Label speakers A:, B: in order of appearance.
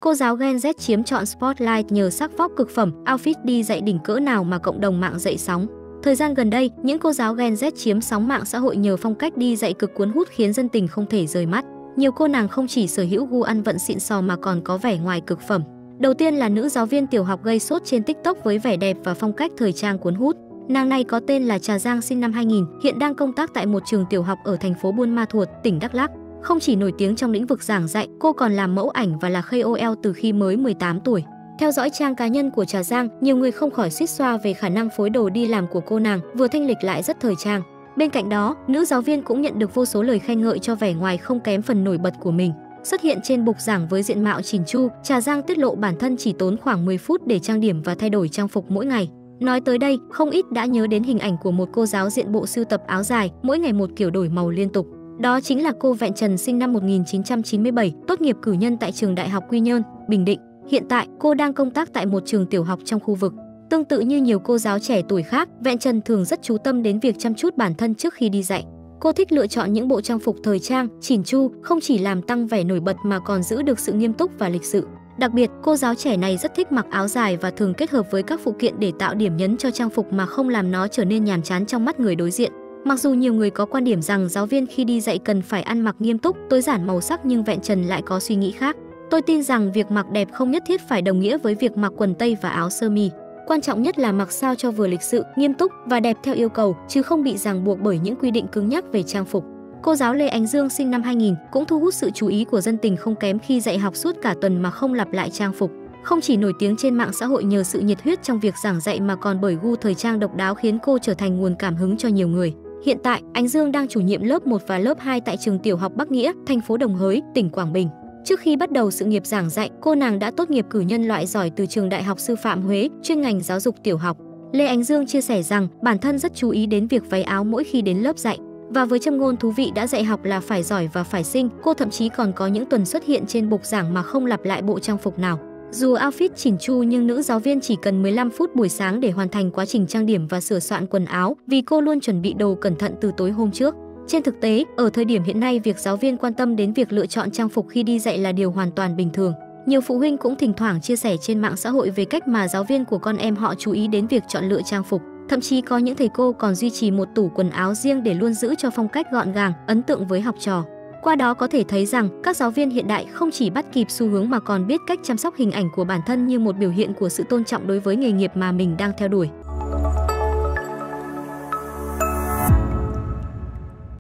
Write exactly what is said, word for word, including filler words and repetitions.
A: Cô giáo Gen Z chiếm trọn spotlight nhờ sắc vóc cực phẩm, outfit đi dạy đỉnh cỡ nào mà cộng đồng mạng dậy sóng. Thời gian gần đây, những cô giáo Gen Z chiếm sóng mạng xã hội nhờ phong cách đi dạy cực cuốn hút khiến dân tình không thể rời mắt. Nhiều cô nàng không chỉ sở hữu gu ăn vận xịn sò mà còn có vẻ ngoài cực phẩm. Đầu tiên là nữ giáo viên tiểu học gây sốt trên TikTok với vẻ đẹp và phong cách thời trang cuốn hút. Nàng này có tên là Trà Giang, sinh năm hai nghìn, hiện đang công tác tại một trường tiểu học ở thành phố Buôn Ma Thuột, tỉnh Đắk Lắk. Không chỉ nổi tiếng trong lĩnh vực giảng dạy, cô còn làm mẫu ảnh và là K O L từ khi mới mười tám tuổi. Theo dõi trang cá nhân của Trà Giang, nhiều người không khỏi xuýt xoa về khả năng phối đồ đi làm của cô nàng, vừa thanh lịch lại rất thời trang. Bên cạnh đó, nữ giáo viên cũng nhận được vô số lời khen ngợi cho vẻ ngoài không kém phần nổi bật của mình. Xuất hiện trên bục giảng với diện mạo chỉn chu, Trà Giang tiết lộ bản thân chỉ tốn khoảng mười phút để trang điểm và thay đổi trang phục mỗi ngày. Nói tới đây, không ít đã nhớ đến hình ảnh của một cô giáo diện bộ sưu tập áo dài, mỗi ngày một kiểu đổi màu liên tục. Đó chính là cô Vẹn Trần, sinh năm một nghìn chín trăm chín mươi bảy, tốt nghiệp cử nhân tại trường Đại học Quy Nhơn, Bình Định. Hiện tại, cô đang công tác tại một trường tiểu học trong khu vực. Tương tự như nhiều cô giáo trẻ tuổi khác, Vẹn Trần thường rất chú tâm đến việc chăm chút bản thân trước khi đi dạy. Cô thích lựa chọn những bộ trang phục thời trang, chỉn chu, không chỉ làm tăng vẻ nổi bật mà còn giữ được sự nghiêm túc và lịch sự. Đặc biệt, cô giáo trẻ này rất thích mặc áo dài và thường kết hợp với các phụ kiện để tạo điểm nhấn cho trang phục mà không làm nó trở nên nhàm chán trong mắt người đối diện. Mặc dù nhiều người có quan điểm rằng giáo viên khi đi dạy cần phải ăn mặc nghiêm túc, tối giản màu sắc, nhưng Vẹn Trần lại có suy nghĩ khác. Tôi tin rằng việc mặc đẹp không nhất thiết phải đồng nghĩa với việc mặc quần tây và áo sơ mi. Quan trọng nhất là mặc sao cho vừa lịch sự, nghiêm túc và đẹp theo yêu cầu, chứ không bị ràng buộc bởi những quy định cứng nhắc về trang phục. Cô giáo Lê Ánh Dương, sinh năm hai nghìn, cũng thu hút sự chú ý của dân tình không kém khi dạy học suốt cả tuần mà không lặp lại trang phục. Không chỉ nổi tiếng trên mạng xã hội nhờ sự nhiệt huyết trong việc giảng dạy mà còn bởi gu thời trang độc đáo khiến cô trở thành nguồn cảm hứng cho nhiều người. Hiện tại, Ánh Dương đang chủ nhiệm lớp một và lớp hai tại trường tiểu học Bắc Nghĩa, thành phố Đồng Hới, tỉnh Quảng Bình. Trước khi bắt đầu sự nghiệp giảng dạy, cô nàng đã tốt nghiệp cử nhân loại giỏi từ trường Đại học Sư phạm Huế, chuyên ngành giáo dục tiểu học. Lê Ánh Dương chia sẻ rằng bản thân rất chú ý đến việc váy áo mỗi khi đến lớp dạy. Và với châm ngôn thú vị đã dạy học là phải giỏi và phải xinh, cô thậm chí còn có những tuần xuất hiện trên bục giảng mà không lặp lại bộ trang phục nào. Dù outfit chỉn chu nhưng nữ giáo viên chỉ cần mười lăm phút buổi sáng để hoàn thành quá trình trang điểm và sửa soạn quần áo, vì cô luôn chuẩn bị đồ cẩn thận từ tối hôm trước. Trên thực tế, ở thời điểm hiện nay, việc giáo viên quan tâm đến việc lựa chọn trang phục khi đi dạy là điều hoàn toàn bình thường. Nhiều phụ huynh cũng thỉnh thoảng chia sẻ trên mạng xã hội về cách mà giáo viên của con em họ chú ý đến việc chọn lựa trang phục. Thậm chí có những thầy cô còn duy trì một tủ quần áo riêng để luôn giữ cho phong cách gọn gàng, ấn tượng với học trò. Qua đó có thể thấy rằng các giáo viên hiện đại không chỉ bắt kịp xu hướng mà còn biết cách chăm sóc hình ảnh của bản thân như một biểu hiện của sự tôn trọng đối với nghề nghiệp mà mình đang theo đuổi.